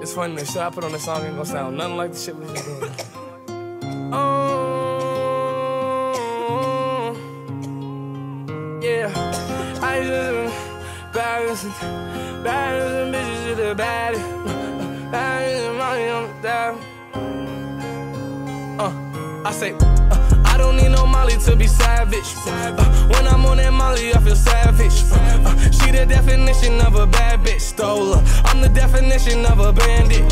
It's funny, the shit I put on this song ain't gonna sound nothing like the shit we was doing. Yeah, I just baddest bitches to the baddest, baddest money on the dial. I say, I don't need no Molly to be savage. When I'm on that Molly, I feel savage. She the definition of a bad bitch, stole her. I'm the definition of a bandit.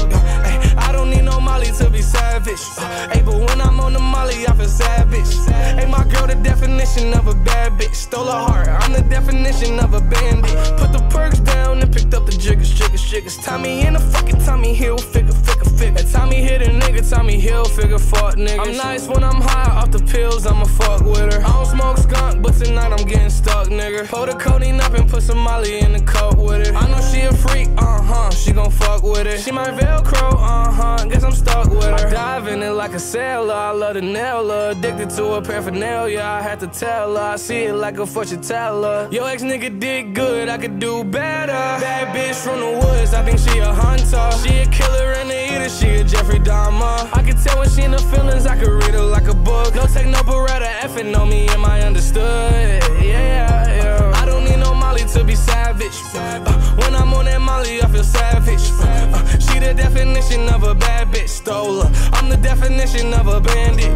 I don't need no Molly to be savage. But when I'm on the Molly, I feel savage. My girl, the definition of a bad bitch, stole her heart. I'm the definition of a bandit. Put the perks down and picked up the jiggers. Tommy in the fucking Tommy Hilfiger. And Tommy hit a nigga, Tommy Hilfiger, fuck niggas. I'm nice when I'm high off the pills, I'ma fuck with her. I don't smoke skunk, but tonight I'm getting stuck, nigga. Pull the codeine up and put some Molly in the cup with it. I know she a freak, she gon' fuck with it. She my Velcro, guess I'm stuck with her. I dive in it like a sailor, I love to nail her. Addicted to her paraphernalia, I had to tell her. I see it like a fortune teller. Yo ex nigga did good, I could do better. Bad bitch from the woods, I think she a hunter. She a killer and a eater, she a Jeffrey Dahmer. I can tell when she in the feelings, I can read her like a book. No take no beretta, effing on me, am I understood? Yeah. I don't need no Molly to be savage. When I'm on that Molly, I feel savage. She the definition of a bad bitch, stole her. I'm the definition of a bandit.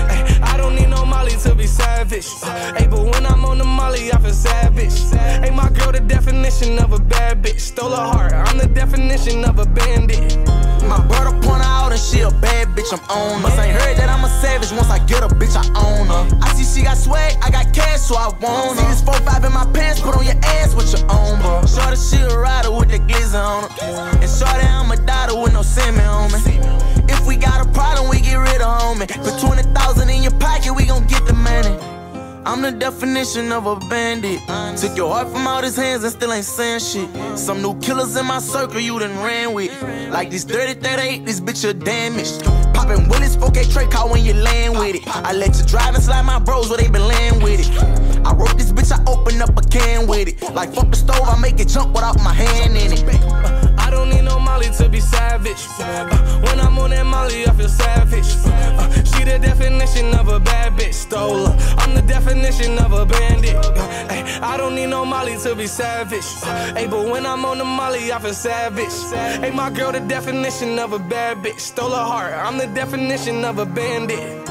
I don't need no Molly to be savage. But when I'm on the Molly, I feel savage. My girl, the definition of a bad bitch, stole her heart. I'm the definition of a bandit. My brother point her out and she a bad bitch, I'm on her. Must ain't heard that I'm a savage, once I get a bitch, I own her. I see she got swag, I got cash, so I want her. See this 4-5 in my pants, put on your ass with your own, bro. Shorty, she a rider with the glizzy on her. And shorty, I'm a daughter with no semen on me. If we got a problem, we get rid of homie. Put 20,000 in your pocket, we gon' get the money. I'm the definition of a bandit. Took your heart from out his hands and still ain't saying shit. Some new killers in my circle you done ran with. Like this 30-38, this bitch a damaged. Poppin' Willis, 4K Trey car when you land with it. I let you drive and slide my bros where they been laying with it. I wrote this bitch, I open up a can with it. Like fuck the stove, I make it jump without my hand in it. I don't need no Molly to be savage. When I'm on that Molly, I feel savage. She the definition of a bad bitch, stole her. I'm the definition of a bandit. I don't need no Molly to be savage. But when I'm on the Molly, I feel savage. My girl, the definition of a bad bitch, stole her heart. I'm the definition of a bandit.